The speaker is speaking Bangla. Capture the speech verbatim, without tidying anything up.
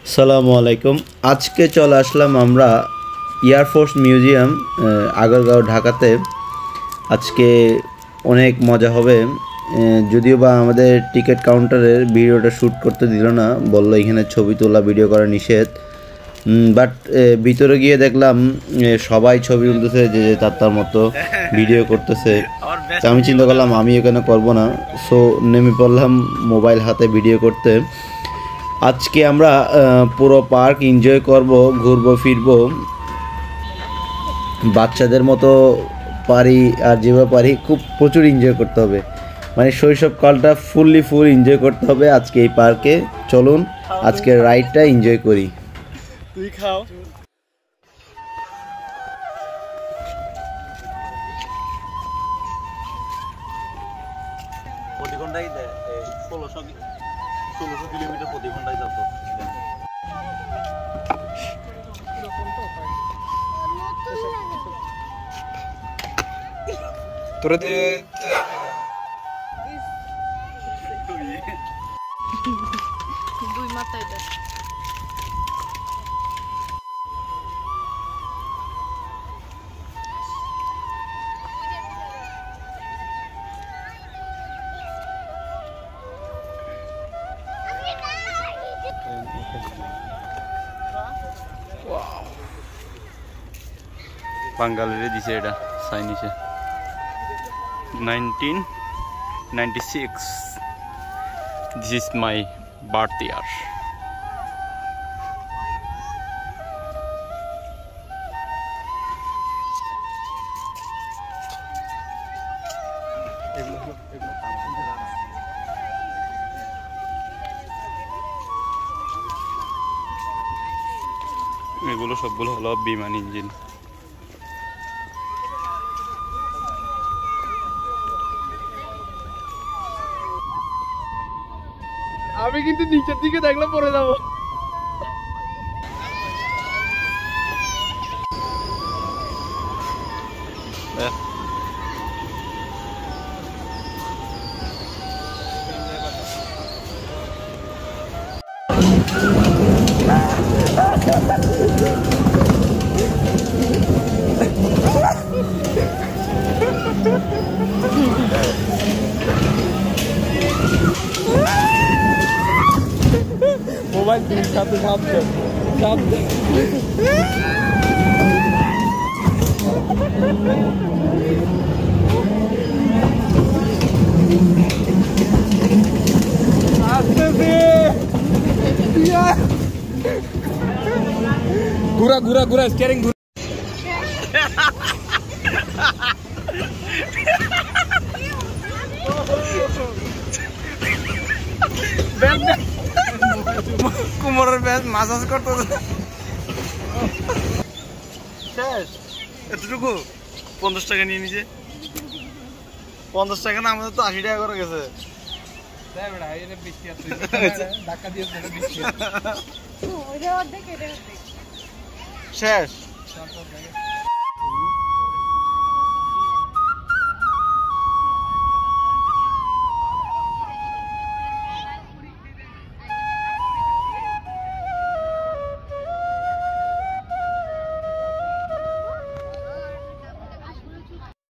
আসসালামু আলাইকুম। আজকে চলে আসলাম আমরা এয়ারফোর্স মিউজিয়াম আগারগাঁও ঢাকাতে। আজকে অনেক মজা হবে, যদিও বা আমাদের টিকিট কাউন্টারের ভিডিওটা শ্যুট করতে দিল না, বললো এখানে ছবি তোলা ভিডিও করা নিষেধ। বাট ভিতরে গিয়ে দেখলাম সবাই ছবি তুলতেছে, যে যে তার তার মতো ভিডিও করতেছে। তো আমি চিন্তা করলাম আমি এখানে করবো না, সো নেমে পড়লাম মোবাইল হাতে ভিডিও করতে। আজকে আমরা পুরো পার্ক এনজয় করব, ঘুরবো ফিরবো বাচ্চাদের মতো পারি, আর যেভাবে পারি খুব প্রচুর এনজয় করতে হবে, মানে শৈশবকালটা ফুললি ফুল এনজয় করতে হবে আজকে এই পার্কে। চলুন আজকের রাইডটা এনজয় করি। তুই খাও। প্রতি ঘন্টায় ষোলোশো ষোলোশো কিলোমিটার প্রতি ঘন্টায় যাতো। তোরা দুই মাথায় দেখ। বাঙালিরে দিছে এটা চাইনিজে। Nineteen ninety six, this is my birth year. এগুলো সবগুলো হলো বিমান ইঞ্জিন। আমি কিন্তু নিচের দিকে দেখলে পড়ে যাবো। মোবাইল তুমি সাথে সাথে সাথে ঘুরা ঘুরা ঘুরা স্টিয়ারিং ঘুরা। কুমোরের ব্যাস মাসাজ করতেছে। শেষ এতটুকু পঞ্চাশ টাকা নিয়ে নিছে। পঞ্চাশ টাকা না, আমাদের তো আশি টাকা করে গেছে। ওরে অর্ধেক, এটা অর্ধেক। শেষ।